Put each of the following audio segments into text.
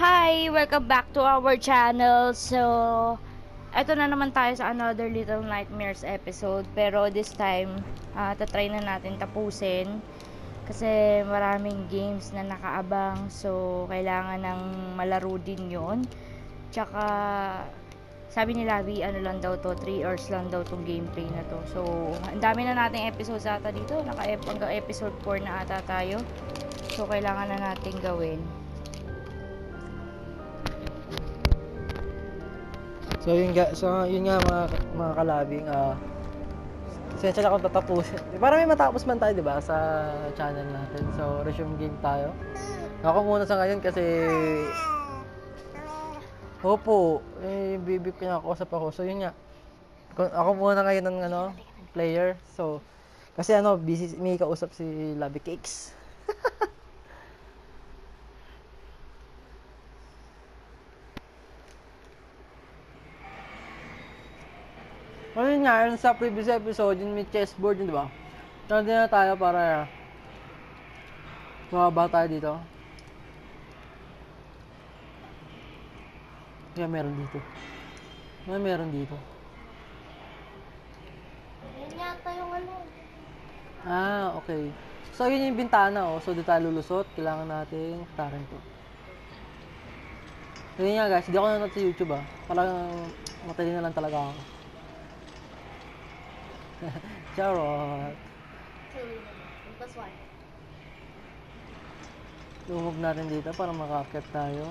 Hi! Welcome back to our channel. So, eto na naman tayo sa another Little Nightmares episode. Pero this time, tatry na natin tapusin. Kasi maraming games na nakaabang. So, kailangan ng malaro din yon. Tsaka, sabi ni Lavi, ano lang daw to, 3 hours lang daw tong gameplay na to. So, ang dami na nating episodes ata dito. Hanggang episode 4 na ata tayo. So, kailangan na natin gawin. So yun nga mga kalabing sensya na kung tatapusin. Para may matapos man tayo, 'di ba, sa channel natin. So resume game tayo. Ako muna sa ngayon kasi Opo, bibi kinakausap ako. So yun nga. Ako muna ngayon ng player. So kasi busy may kausap si Labi Cakes. Ano yun nga, yun sa previous episode, yung may chessboard yun, di ba? Nandun na tayo para mababa tayo dito. Kaya meron dito. Meron dito. Yan yata yung ano. Okay. So, yun yung bintana, oh. So, dito tayo lulusot. Kailangan natin tarin to. So, yun nga, guys. Hindi ako nanonood sa YouTube, Parang matali na lang talaga ako. Charot. Plus one. Lumog natin dito para makakit tayo.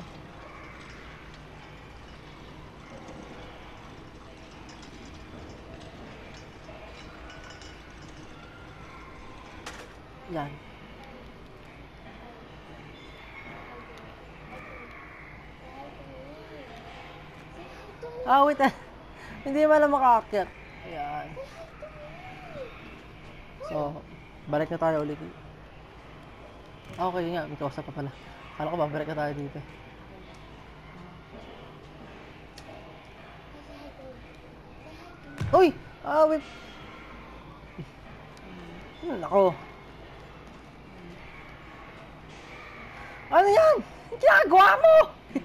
Yan. Wait. Hindi man lang makakit. Ayan. So, balik na tayo ulit. Okay nga, may kausap pa pala. Kala ko babalik na tayo dito. Uy! Wait! Nako. Ano yan? Ginagawa mo!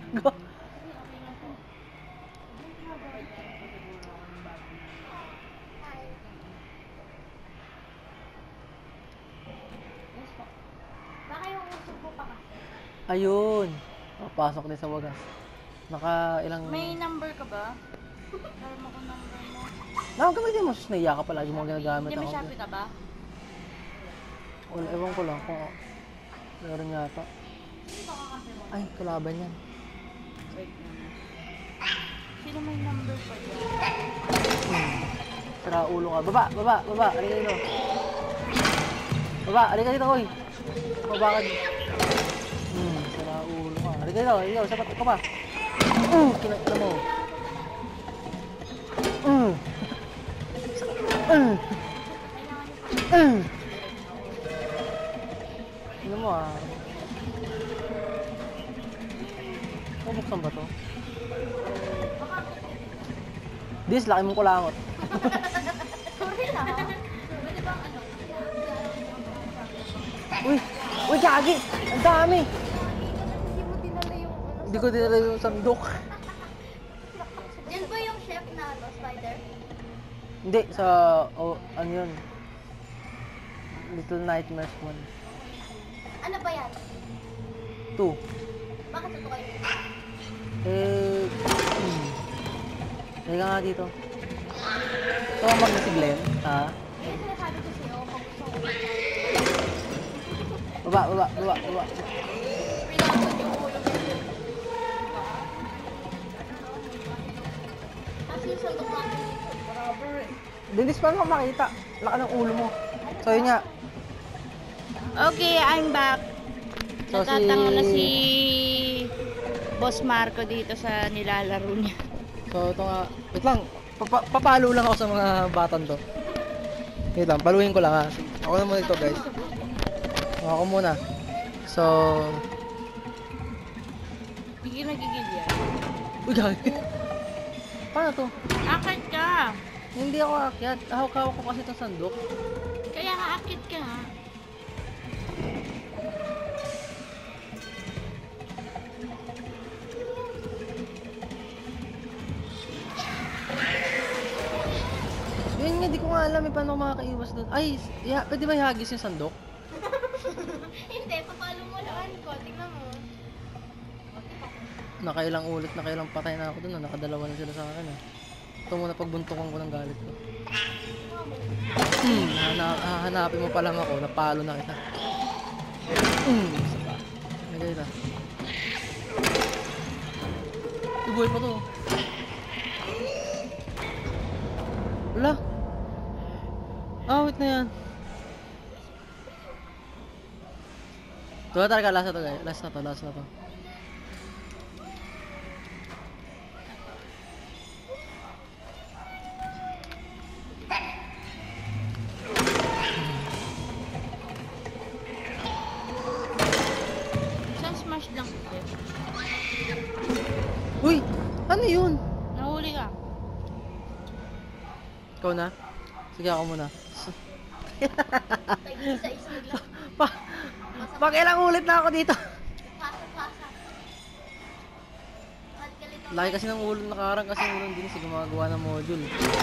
Ayun. Pasok din sa wagas. Naka ilang... May number ka ba? Meron ako number mo. Nakagamitin mo. Sus, naiya ka pala. Yung mga ginagamit Hindi, ako. may Shopee ka ba? Wala, ewan ko lang kung meron yata. Ay, kalaban yan. Sino may number pa dyan? Sira ulo ka. Baba! Halika dito. Baba! Halika dito, oy. Baba ka dito. Sira ulo ka. Halika dito. Ikaw, sapat ka pa. Kinakita mo. Ano mo buksan ba to? Dis, laki mong kulangot. Sorry na. Pwede bang ano? Uy, gagi! Ang dami! Hindi mo dinala yung ano? Hindi ko dinala yung sandok. Yan ba yung chef na ano, spider? Hindi, sa, ano yun? Little Nightmares 1. Ano ba yan? 2. Bakit ito kayo? Halika nga dito. Tumamag na si Glenn, ha? Eh, sinasabi ko sa'yo, kung gusto ko Baba. pinapod yung ulo ko. Kasi yung sandok natin dito. Baraber eh. Dinis pa naman makita. Laka ng ulo mo. So yun nga. Okay, I'm back. So, Natatango na si Boss Marco dito sa nilalaro niya. So ito nga. Wait lang. Papalo lang ako sa mga batan to. Wait lang. Paluhin ko lang ha. Ako na muna ito guys. Ako muna. So. Hindi nagigil yan. Uy, gagi. Paano to? Akit ka. Hindi ako aakyat. Hawak-hawak ko kasi itong sandok. Kaya nga akit ka ha. ko nga alam paano ako makakaiwas doon. Ay, pwede ba ihagis yung sandok? Hindi, papalo mo lang ko. Tingnan mo. Nakailang ulit, nakailang patay na ako doon. Nakadalawa na sila sa akin. Ito muna pagbuntukan ko ng galit ko. Hahanapin mo pa lang ako. Napalo na kita. Isa pa. Nagay na. Ibuhay pa to. Wala. Wait na yan. Ito talaga, last na to guys. Last na to. Isang smash lang. Uy! Ano yun? Nahuli ka. Ikaw na? Sige ako muna. Isa-isa lang. Pag ilang ulit na ako dito. Pasa. Laki kasi ng ulo, nakarang kasi ng ulo din kasi gumagawa ng module.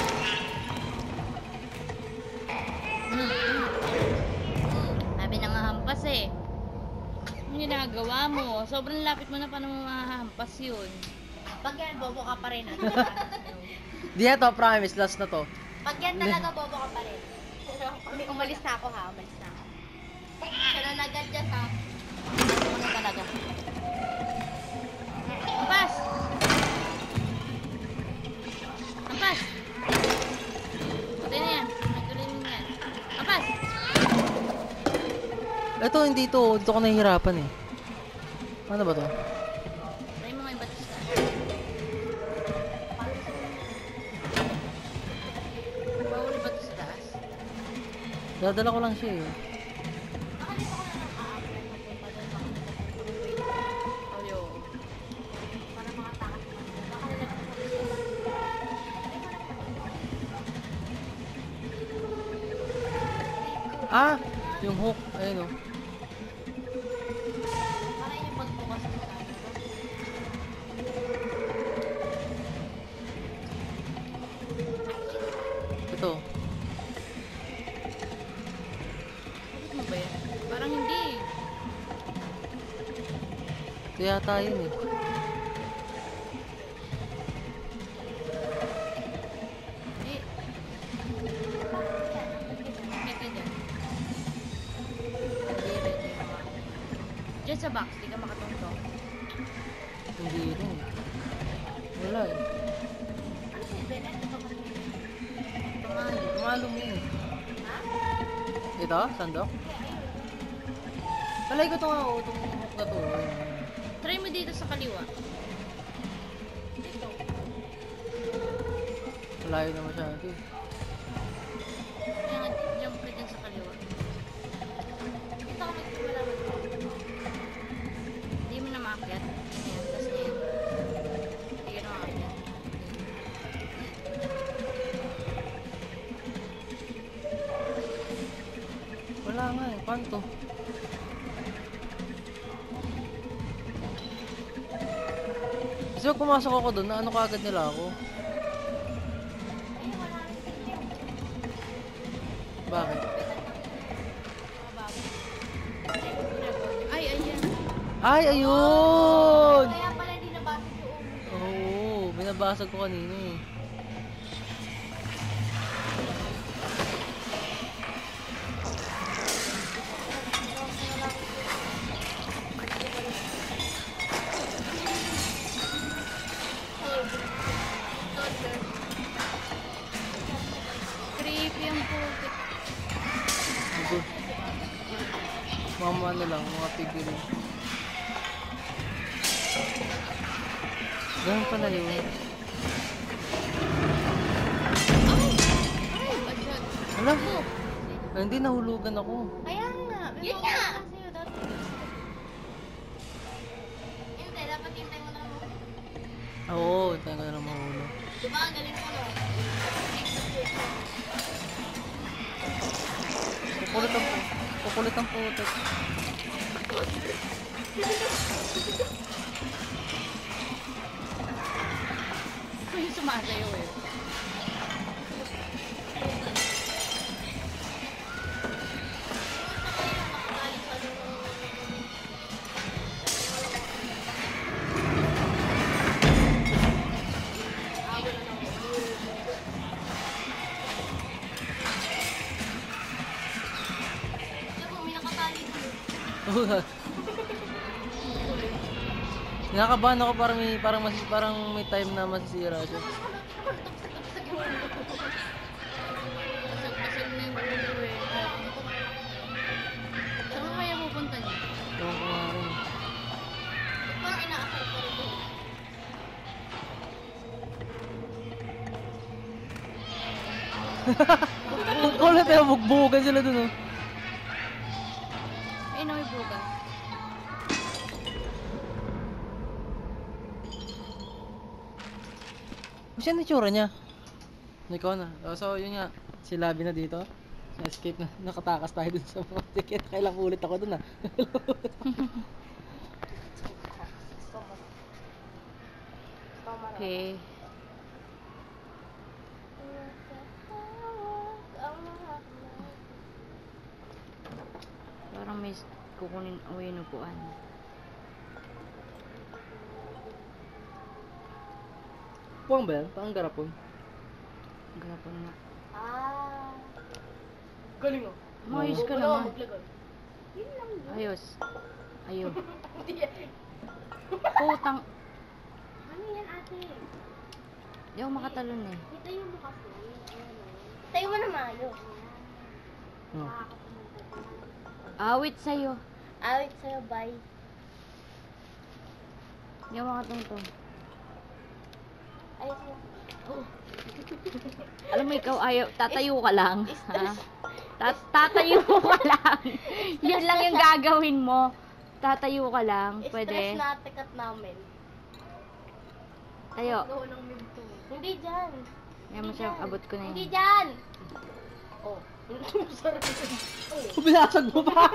Sabi na nga hampas eh. Ano yung ginagawa mo? Sobrang lapit mo na paano mo mahahampas yun. Pag yan, bobo ka pa rin. Di na to, promise, last na to. Pag yan talaga, bobo ka pa rin. Umalis na ako ha, umalis na ako. Siya na nag-adjust ha. Ano talaga? Hampas! Hampas! Patay na yan. Nagtuloy mo yan. Hampas! Ito, hindi to. Dito ko nahihirapan eh. Ano ba to? Try mo nga yung batis ka. Bawal yung batis sa taas. Dadala ko lang siya eh. Audio. Para mga takas. Yung hook. Ayun oh. Para yung pagbukas sa tayo. Ito. Bakit mo ba yan? Parang hindi. Ito yata yun eh. Eh. Bakit ka dyan? Hindi, ready. Diyan sa box, di ka makatungtong. Hindi rin. Wala eh. Tumalo mo yun. Ito? Sandok? Talay ko ito nga oh. Itong hook na to. Try mo dito sa kaliwa. Malayo na masyado eh. Kaya nga, jump ka dyan sa kaliwa. Ito ako nagsimulaman. Hindi mo na maakyat. Ayan, tas na yan. Hindi ka na maakyat. Wala nga eh. Paano to? Kasi pag pumasok ako doon, na ano kaagad nila ako? Bakit? Ay, ayan. Ay, ayun! Kaya pala di nabasa yung Oo, binabasag ko kanina eh. Creepy ang putik. Ito. Mga ano lang, mga figurine. Ganun pala yun. Ay! Ay! Bad Wala. Hindi, nahulugan ako. Kaya nga. Yun nga. Sa'yo dati. Hindi, dapat hintay mo lang. Oo, tayo ko na lang mahulog. Diba, ang galing mo no? Kukulit ang putik. May sumasayaw eh. Nabunot. Nakakabahan ako parang may time na masisira siya. Basag-basag na yung ulo eh. Saan kaya pupunta niya? Ewan ko nga rin. Parang inaasar ko rin doon. Kulit eh, bugbugan sila dun oh. Ay, no, may bugas. Kasi ano yung tsura niya? Ikaw na. So, yun nga. Si Labi na dito. Na-escape na. Nakatakas tayo dun sa mga ticket. Kailang ulit ako dun ah. Okay. Parang may kukunin away ng upuan. Puwang ba yan? Parang garapon. Gapon nga. Ah. Galing oh. Mayos ka Wala, naman. maglagay. Yun lang yun. Ayos. Ayun. Putang. Ano yan ate? Di ako makatalon eh. Itayo mo kasi. Tayo mo na maayos. Oh. Awit sa'yo. Awit sa'yo, bye. Di ako makatungtong. Ayos mo. Alam mo ikaw, ayaw, tatayo ka lang. Ha? Tatayo ka lang. Yun lang yung gagawin mo. Tatayo ka lang. Stress Pwede. na tikat namin. Tayo. Gawa ng minto. Hindi dyan. Yan mo siya, abot ko na Hindi yun. dyan. Oh. Sarap. Binasag mo pa!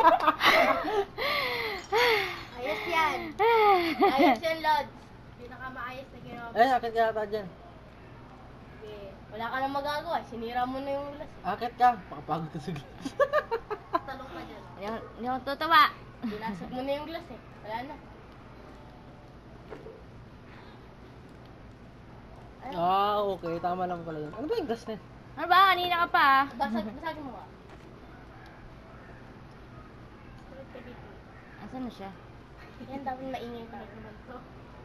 Ayos yan. Ayos yan, Lods. Pinakamaayos na ginawa. Ay, akit ka ata dyan. Okay. Wala ka nang magagawa. Sinira mo na yung glass. Akit ka. Pakapagod ka sa glass. Talong ka dyan. Hindi ako tutawa. Binasag mo na yung glass eh. Wala na. Ah, okay. Tama lang pala yun. Ano ba yung glass na yun? Ano ba? Kanina ka pa. Basagin mo ka. Asan na siya? Yan dapat maingay tayo naman to.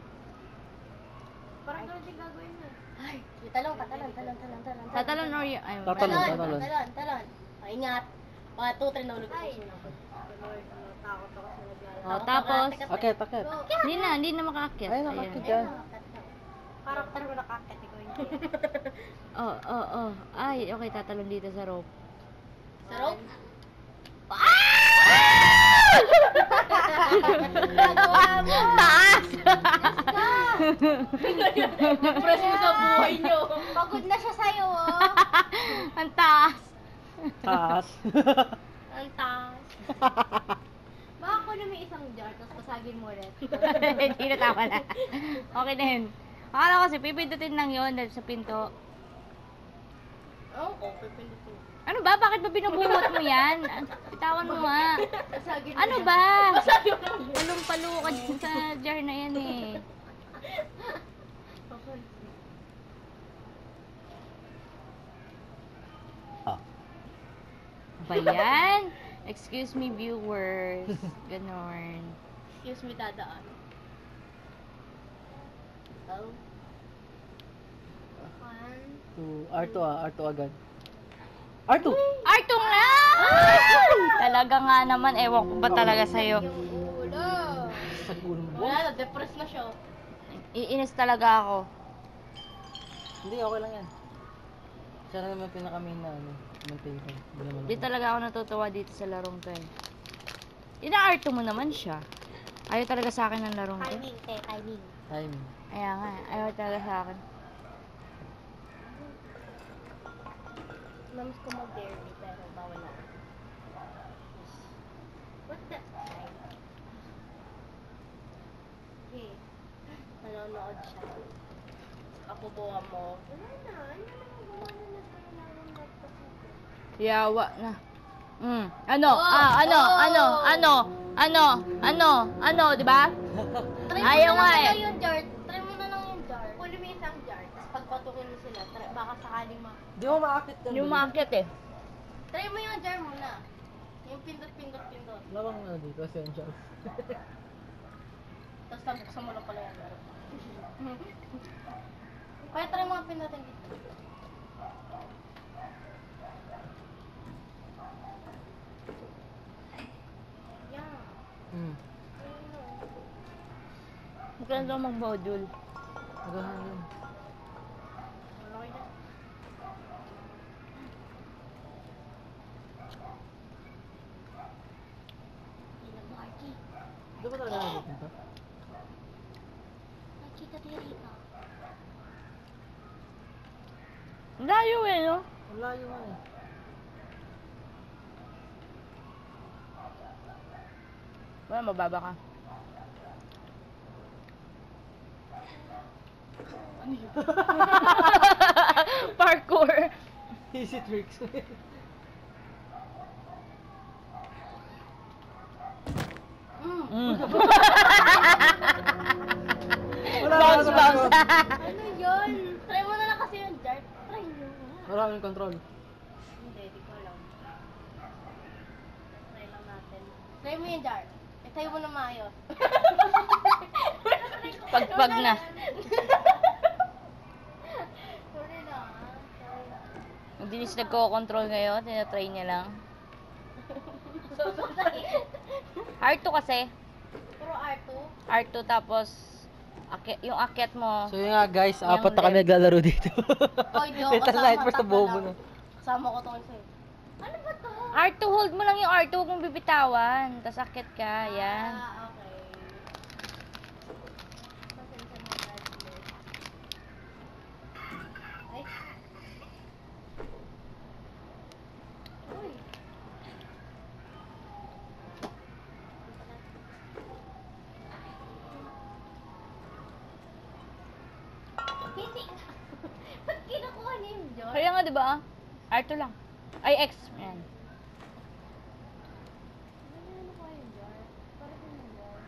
Parang gano'n din gagawin mo. Ay, yung talong ka, talon. Tatalon or yung... Ay, Tatalon. Talon. Ay, ingat. Mga 2-3 na ulit. Ay, takot ako sa naglalaro. Oh, tapos? Akit. Hindi na makaakyat. Ay, nakakit yan. Parang mo nakakit. Ikaw hindi. Oh. Ay, okay, tatalon dito sa rope. Sa rope? Taas! Press mo sa buhay nyo. Pagod na siya sa'yo, oh. Ang taas. Taas. Ang taas. Baka ko na may isang jar, tapos pasagin mo ulit. Hindi na, tama na. Okay na yun. Akala ko kasi pipindutin lang yun dahil sa pinto. Oo, pipindutin. Ano ba? Bakit ba binubunot mo yan? Bitawan mo nga. Pasagin mo Ano yan. ba? Pasagin mo. Palong-palo ka dyan sa jar na yan eh. Ba yan? Excuse me, viewers. Ganon. Excuse me, dadaan. Oh. One. R2 agad. R2! Arto nga! Talaga nga naman, ewan ko ba talaga sa'yo. Yung ulo. Sa gulong mo. Wala na, depressed na siya. Iinis talaga ako. Hindi, okay lang yan. Siya na naman pinaka-main na maintain ko. Hindi naman Di ako. talaga ako natutuwa dito sa larong to eh. Ina-arto mo naman siya. Ayaw talaga sa akin ng larong to. Timing. Time. Ayaw nga, ayaw talaga sa akin. Namiss ko mag-dairy, pero bawal ako. What the? Okay. Nanonood siya. Ako buha mo. Wala na. Ano na magawa na natin laptop. Yawa na. Ano? Ano? Di ba? Ayaw nga eh. Try mo na lang yung jar. Kunin mo yung isang jar, tapos pagpatukin mo sila. Baka sakaling Di mo maakit yan. Hindi mo maakyat eh. Try mo yung jar muna. Yung pindot. Wala bang ano dito, essentials. Tapos nabuksan mo lang pala yung laro. Kaya try mga pindutin dito. Yan. Magkano daw mag-module? Magahan yun. Malaki na. Marky. Di ba talaga nagpupunta? Nakita Tirita. Ang layo eh, no? Ang layo nga eh. Wala, mababa ka. Parkour. Easy tricks. Bounce, bounce. Ano yun? Try mo na lang kasi yung jar. Try nyo. Maraming control. Hindi, di ko alam. Try lang natin. Try mo yung jar. Tayo mo na maayos. Pagpag na. Sorry na. Ang dinis nagko-control ngayon, tinatry niya lang. R2 kasi. Puro R2. R2 tapos yung akyat mo. So yun nga guys, Yung apat na kami left. naglalaro dito. Oy, di ako Little kasama, Nightmares na tatlo bobo lang. na. Kasama ko tong isa eh. Ano ba to? R2, hold mo lang yung R2, huwag mong bibitawan. Tapos akyat ka, yan. Ah, okay. Pasensya na tayo. Ay. Uy. Hindi. Ba't kinukuha niya yung Diyos? Kaya nga, di ba? R2 lang. Ay, X. Yan. Ano ko yung jar? Parang yung jar.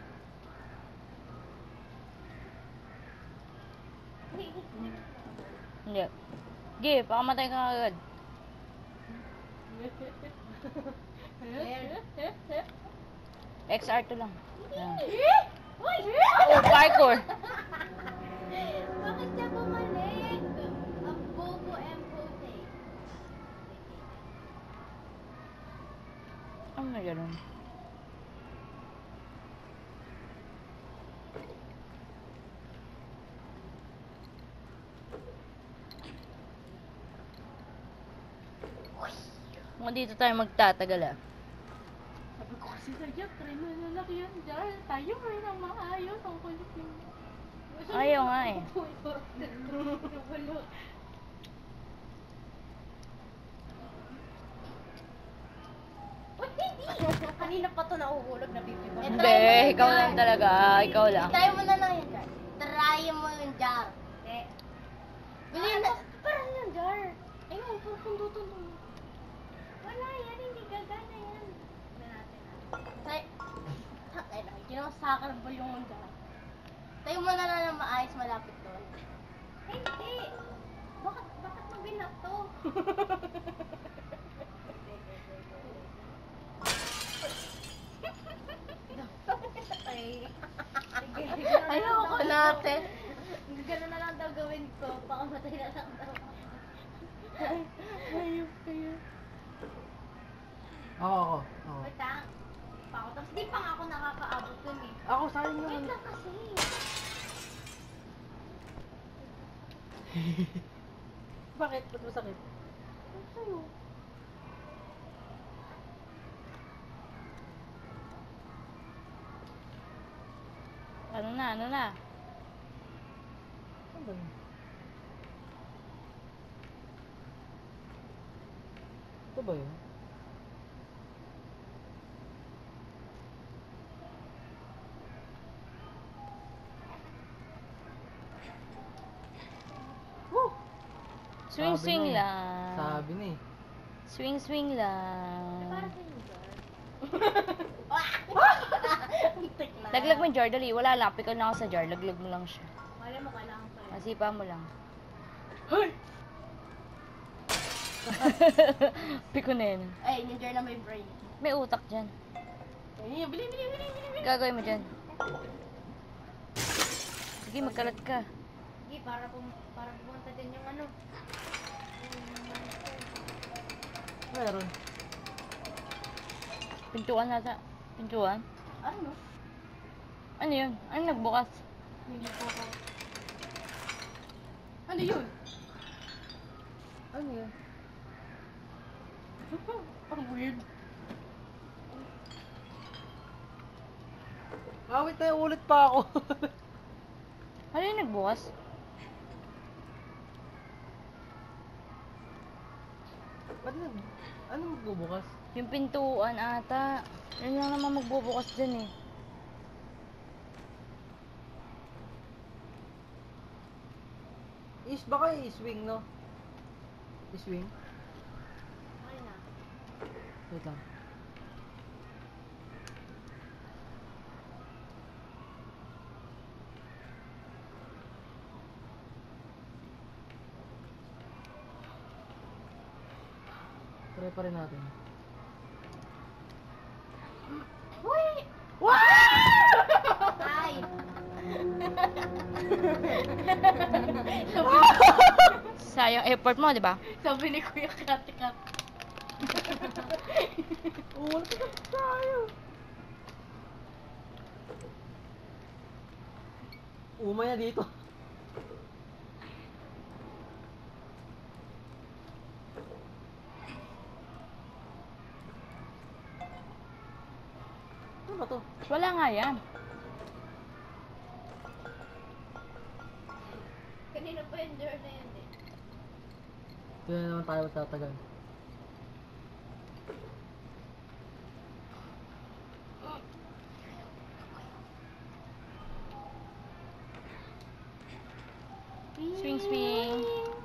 Hindi. Sige, pakamatay ka agad. XR2 lang. Yan. Uy! Oh, parkour. Bakit siya bumalik? Ang bobo and pote. Ano na ganun? Kung dito tayo magtatagal ah. Sabi ko kasi sa'yo, try mo na lang yan dyan. Tayo mo rin ang maayos. Ang kulit yung... Ayaw nga eh. Ba't hindi? Kanina pa to nauhulog na bibi ko. Hindi, ikaw lang talaga. Ikaw lang. Try mo na lang yan jar. Try mo yung jar. Okay. Bilhin na. Parang yung jar. Ayun, parang tundutan mo. Wala yan, hindi gagana yan. Tignan natin ah. Ay, kinakasakal ba yung jar? Tayo mo na lang ng maayos malapit doon. Hindi! Bakit mo binato? Ayoko natin. Gano'n na lang daw gawin ko. Pakamatay na lang daw. Ayop kayo. Ako. Wait lang. Tapos di pa nga ako nakakaabot dun eh. Ako, sayang Wait naman. lang kasi. Bakit? Ba't masakit? Ano sa'yo? Ano na, ano na? Ano ba yun? Ito ba yun? Woo! Swing, Sabi swing na eh. lang. Sabi na eh. Swing, swing lang. Para sa yung jar. Antik na. Laglag mo yung jar, dali. Wala lang. Pikal na ako sa jar. Laglag mo lang siya. Wala mo kailangan pa yun. Masipa mo lang. Hoy! Piko na yun. Ay, yung jar na may brain. may utak dyan? Ay, bili. Gagawin mo dyan. Sige, magkalat ka. Sige, para pumunta din yung ano. Meron. Pintuan nata. Pintuan? Ano? Ano yun? Ano nagbukas? Hindi po ako. Ano yun? Ano yan? Ang weird. Wait tayo, ulit pa ako. Ano yung nagbukas? Ba't na? Ano magbubukas? Yung pintuan ata. Yun lang naman magbubukas dyan eh. Baka i-swing, no? I-swing? Ay na. Wait lang. Try pa rin natin. Uy! Ay! Sayang effort mo, di ba? Sabi ni Kuya Kati Kat. Ulit na tayo. Umay na dito. Ano ba to? Wala nga yan. Kanina pa yung door na yun eh. Ito na naman tayo magtatagal. Swing, swing.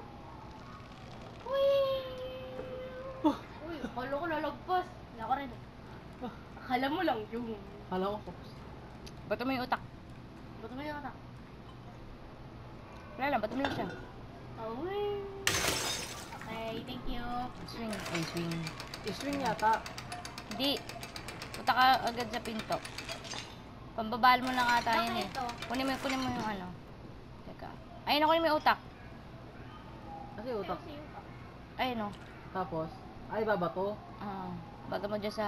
Uy! Uy, akala ko lalagpas. Wala ko rin. Akala mo lang yung... Kala ko pops. Bato mo yung utak. Ba't mo yung anak? Wala lang, bato mo lang siya. Uy! Okay, thank you. Swing. Ay, swing. I-swing yata. Hindi. Punta ka agad sa pinto. Pambabal mo lang ata yan eh. Bakit ito? Kunin mo yung ano. Teka. Ayun, kunin mo yung utak. Kasi utak. Ayun o. Tapos, ay babato. Bato mo dyan sa...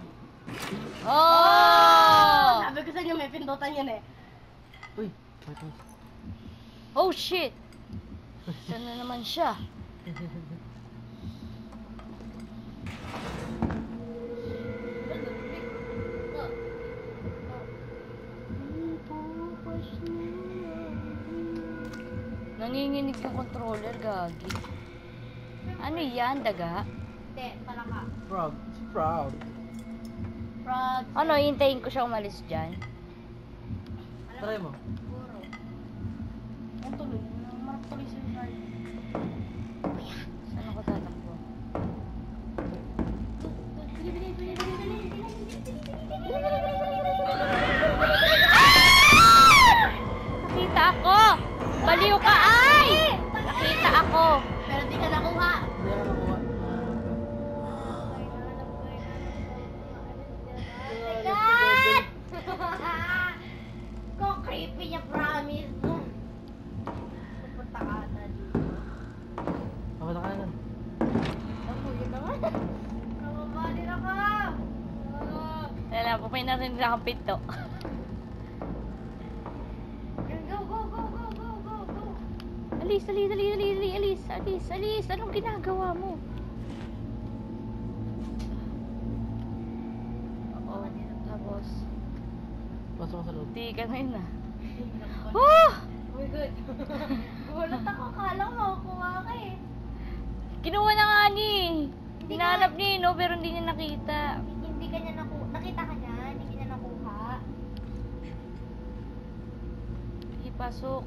Oh! Sabi ko sa inyo, may pindutan yun eh. Uy, wait, wait. Oh shit! Saan na naman siya? Nanginginig yung controller, gagi. Ano yan, daga? Hindi, palaka. Frog. It's frog. Frog. Ano, hintayin ko siya umalis dyan? Try mo. Siguro. Ang tuloy. Marap tuloy si Richard. Saan ako tatakbo? Bili, bili, bili, bili, bili, bili. Nakita ako! Baliw ka, ay! Nakita ako! Pero di ka nakuha. Hindi ako nakuha. Kat! Kung creepy niya, promise. Pupunta ka na dito. Ako na kanan. Ako, yun naman. Nakabali na ka. Wala, pupay na rin lang ang pinto. Go, go, go, go, go, go, go. Alis, alis, alis, alis, alis, alis, alis. Anong ginagawa mo? Oo, tapos, Pasok ko sa loob. di ka na yun ah. Oh! Oh my God. Gulat ako. Akala ko makukuha ka eh. Kinuha na nga ni. Hindi Hinahanap niya no, pero hindi niya nakita. Hindi ka niya nakuha. Nakita ka niya. Hindi ka niya nakuha. Ipasok.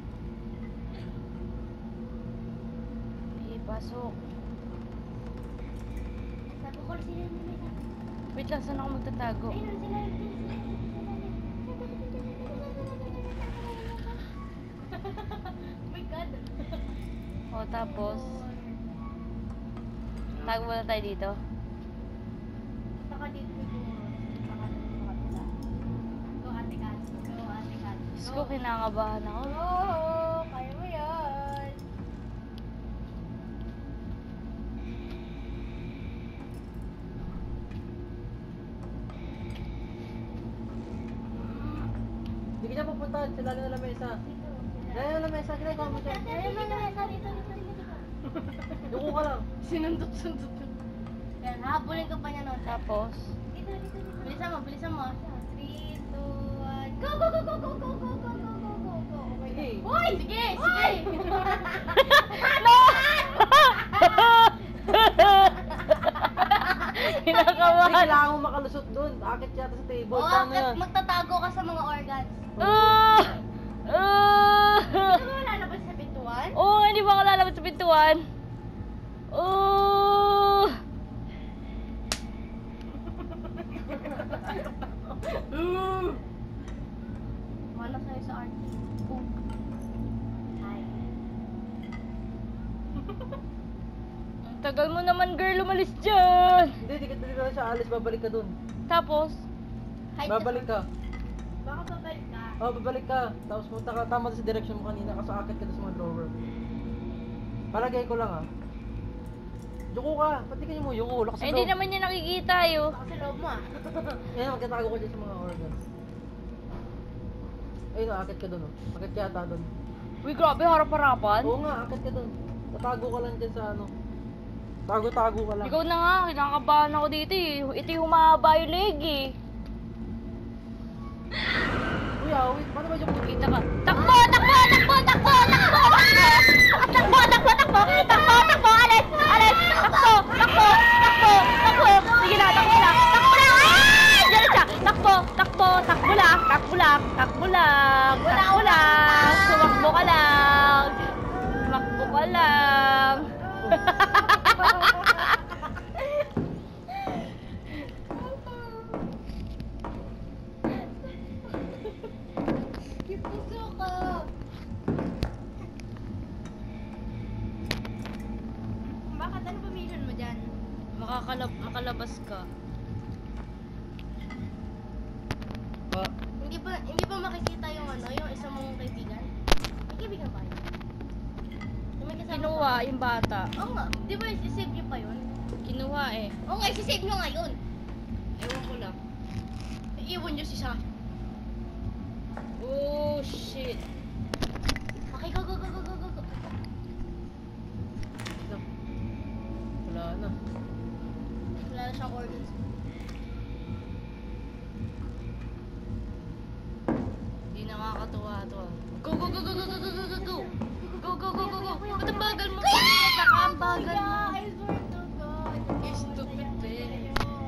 Ipasok. Sabi ko sila nila. Wait lang, saan ako magtatago? Ayun sila. Oh my God. O, tapos, tago muna tayo dito. Punta ka dito. ko, kinakabahan ako. Oo, kaya mo yan. Hindi ka niya pupuntahan, sila na lamesa. Sila na lamesa, sila yung dyan. Yuko ka lang. Sinundot-sundot. Yan, habulin ka pa niya nun. Tapos, Bilisan mo. 3, 2, 1, go, go, go, go, go, go, go, go, go, go, go, go. Sige. Hoy! Sige! kinakabahan. Kailangan mo makalusot dun. Akit yata sa table. Oo, Paano yan? magtatago ka sa mga organs. Hindi mo lalabas sa pintuan? Oo, hindi ba ako lalabas sa pintuan? Mana sa'yo sa art. Boom. Hi. Ang tagal mo naman, girl, umalis dyan. Hindi, di ka siya alis. Babalik ka dun. Tapos, Hi, Babalik ka. Baka babalik ka. Oh, babalik ka. Tapos punta ka tama sa direction mo kanina kasi akit ka doon sa mga drawer. Palagay ko lang ah. Yuko ka. Ba't di ka niyo mo yuko? Lakas sa hindi loob. naman niya nakikita yun. Baka sa loob mo ah. Ayun, magkatago ko dyan sa mga organs. Ayun, akit ka doon oh. Akit ka yata doon. Uy, grabe, harap-harapan. Oo nga, akit ka doon. Tatago ka lang dyan sa ano. Tago-tago ka lang. Ikaw na nga, kinakabahan ako dito eh. Ito yung humahaba yung leg eh. Kuya, wait, paano ba yung Kita ka. Takbo! Takbo! Takbo! Takbo! Takbo! Takbo! Takbo! Takbo! Takbo! Takbo! Alis! Alis! Takbo! Takbo! Takbo! Takbo! Sige na, takbo lang! Takbo lang! Ay! Diyan siya! Takbo! Takbo! Takbo lang! Takbo lang! Takbo lang! Takbo lang! Sumakbo ka lang! Sumakbo ka lang! Puso ka. Bakit? Ano ba mission mo dyan? Makalabas ka. Ah, Hindi ba makikita yung ano, yung isa mong kaibigan? May kaibigan pa yun? Yung may kasama Kinuha pa? yung bata. Oo nga, di ba isi-save niyo pa yun? Kinuha eh. Oo nga, isi-save niyo ngayon. Ewan ko lang. Iiwan niyo si Sasha. Oh, shit. Okay, go, go, go, go, go, go, go. wala na. Wala na siyang organs. Hindi nakakatuwa to. Go, go, go, go, go, go, go, go, go, go. Go, go, go, go, go. Ba't ang bagal mo? Ang bagal mo. I swear to God. You're stupid, eh.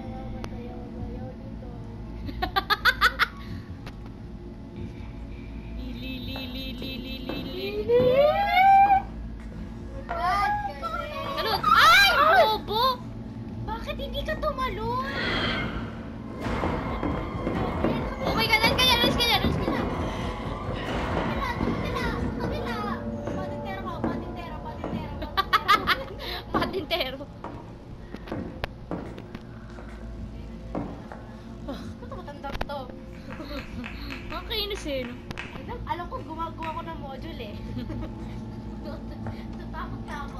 Talon! Ay! Bobo! Bakit hindi ka tumalon? Oh my God! Alis ka dyan! Alis ka dyan! Alis ka dyan! Kabila! Patintero ka, patintero. Patintero. Ba't matanda to? Ang kinis eh, no? Alam ko, gumagawa ko ng module eh. Natakot na ako.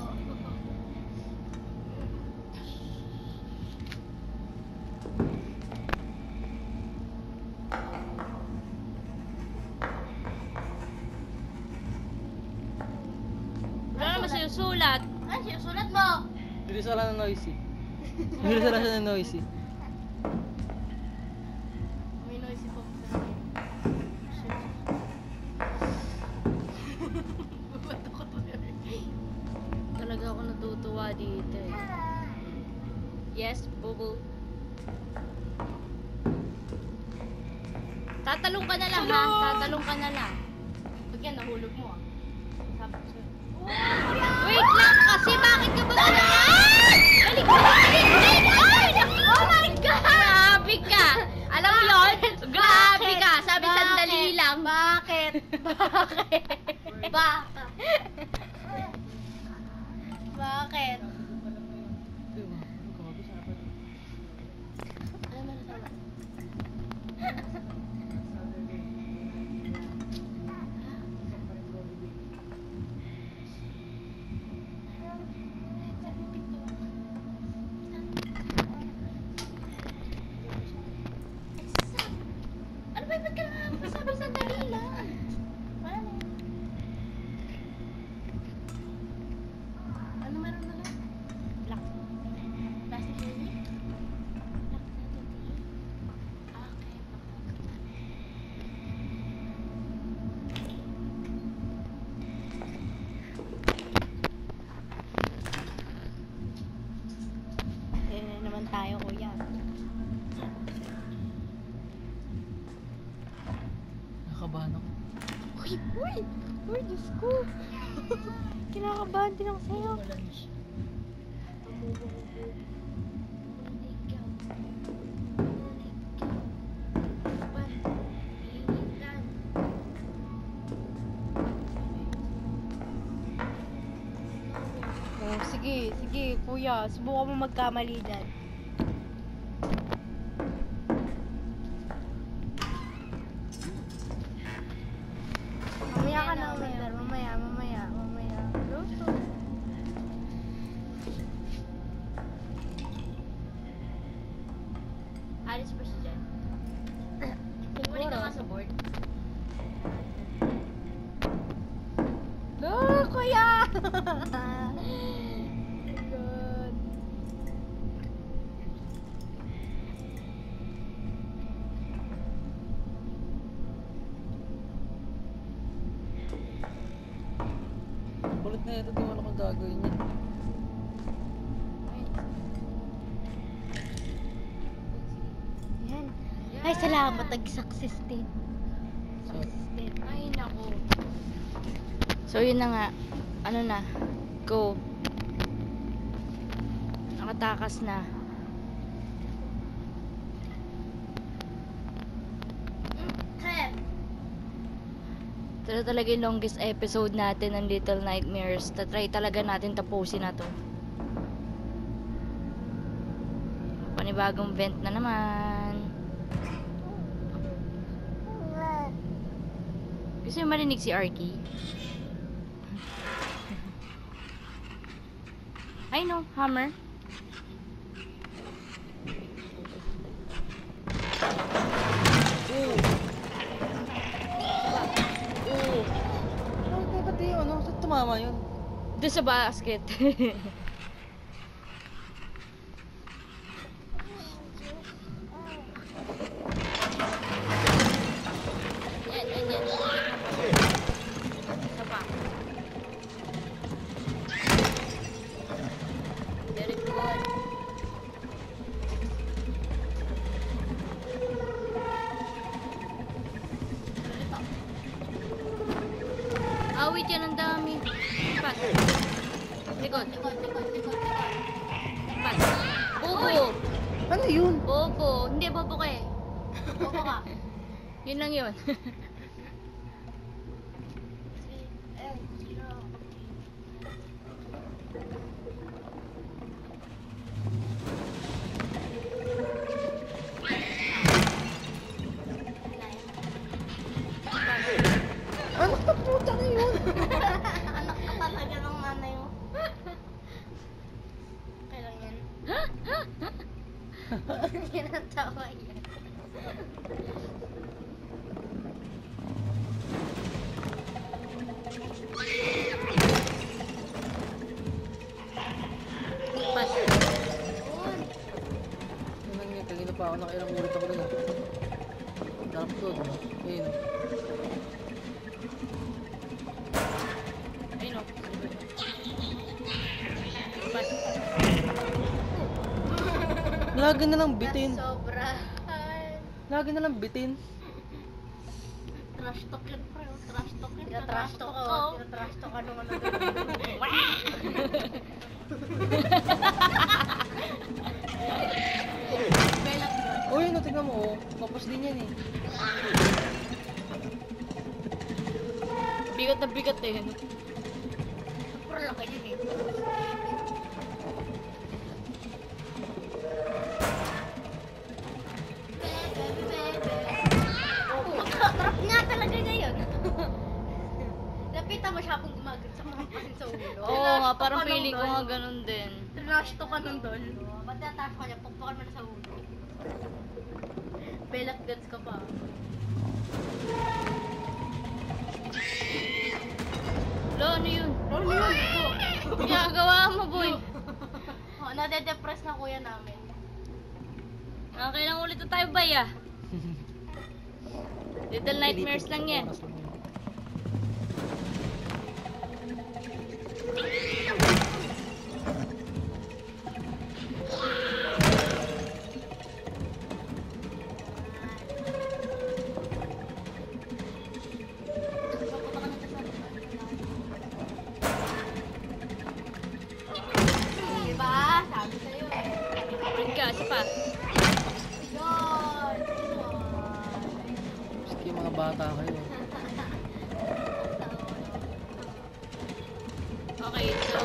Wala naman sa'yo sulat. Ano sinusulat mo? Bilis lang ng noisy. Bilis lang siya ng noisy. May noisy po. Talaga ako natutuwa dito eh. Yes, Bobo. Tatalong ka na lang ha. Tatalong ka na lang. Pag yan, nahulog mo ah. Sabi ko sa'yo. Wait lang kasi bakit ka ba ganyan? Balik ka! Balik! Ay! Oh my God! Grabe ka! Alam mo yun? Grabe ka! Sabi Bakit? sandali lang. Bakit? Bakit? Bakit? Bakit? Alam mo na tama. Uy, Diyos ko. Kinakabahan din ako sa'yo. Oh, sige, sige, kuya. Subukan mo magkamali dyan. Mamaya ka na, mamaya. Luto. Alis ba siya dyan? Kukunin ka nga sa board. No, kuya! God. Kulit na ito, di mo alam kung gagawin niya. Yan. Ay, salamat. Nag-success din. So, Ay, naku. So, yun na nga. Ano na? Go. Nakatakas na. Ito na talaga yung longest episode natin ng Little Nightmares. Tatry talaga natin tapusin na to. Panibagong vent na naman. Gusto yung marinig si Arky? I know, hammer. ba't di ano? Saan tumama yun? Doon sa basket. Yan. Isa pa. Very good. Awit yan, ang dami. Pas. Likod. Pas. Bobo. Ano yun? Bobo. Hindi, bobo ka eh. Bobo ka. Yun lang yun. Ano ka puta na yun? Anak ka talaga ng nanay mo. Kailan yan? Kinatawa yan. Pas. Ano nga, kanina pa ako nakailang ulit ako doon. Nakapagod, no? Ayun. Ayun o. Pas. Lagi na lang bitin. Sobra. Lagi na lang bitin. Trash talk yun, bro. Trash talk yun. Trash talk ko. ko. Trash talk ano ano. Oh, yun, tingnan mo, oh. Kapos din yan, eh. Bigat na bigat eh. Super laki yun eh. Trap nga talaga ngayon. Lapitan mo siya kung gumagat sa mga pasin sa ulo. Oo nga, parang feeling ko nga ganun din. Trash to ka nun doon. Ba't nataas ka niya? Pagpakan mo na sa ulo. Belak guts ka pa. Lo, ano yun? Ano yun? Ginagawa mo, boy. Oh, nade-depress na kuya namin. Kailang ulit na tayo, bay ah. Little nightmares lang yan. Oras lang yun. Okay, so...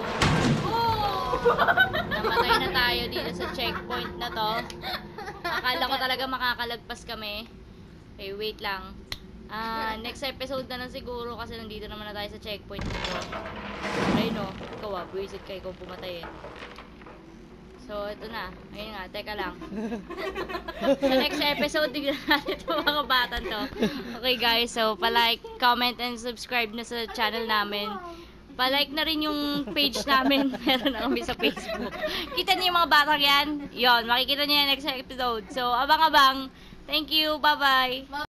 Namatay na tayo dito sa checkpoint na to. Akala ko talaga makakalagpas kami. Okay, wait lang. Next episode na lang siguro kasi nandito naman na tayo sa checkpoint na to. Ayun no, ikaw buwisit ka, ikaw pumatay eh. So, ito na. Ayun nga, teka lang. Sa next episode, tignan natin itong mga batan to. Okay guys, so palike, comment, and subscribe na sa channel namin. Palike na rin yung page namin. Meron na kami sa Facebook. Kita niyo yung mga batang yan? Yon, makikita niyo yan next episode. So, abang-abang. Thank you. Bye-bye.